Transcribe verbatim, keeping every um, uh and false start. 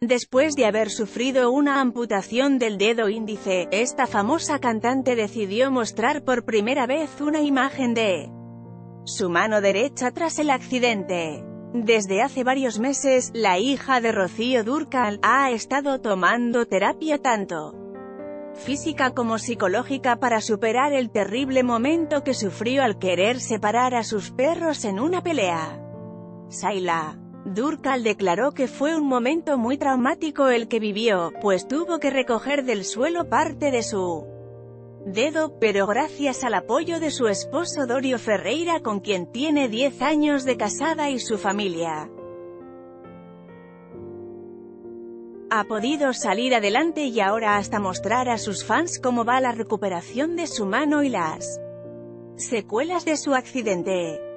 Después de haber sufrido una amputación del dedo índice, esta famosa cantante decidió mostrar por primera vez una imagen de su mano derecha tras el accidente. Desde hace varios meses, la hija de Rocío Dúrcal ha estado tomando terapia tanto física como psicológica para superar el terrible momento que sufrió al querer separar a sus perros en una pelea. Sayla Dúrcal declaró que fue un momento muy traumático el que vivió, pues tuvo que recoger del suelo parte de su dedo, pero gracias al apoyo de su esposo Dorio Ferreira, con quien tiene diez años de casada, y su familia, ha podido salir adelante y ahora hasta mostrar a sus fans cómo va la recuperación de su mano y las secuelas de su accidente.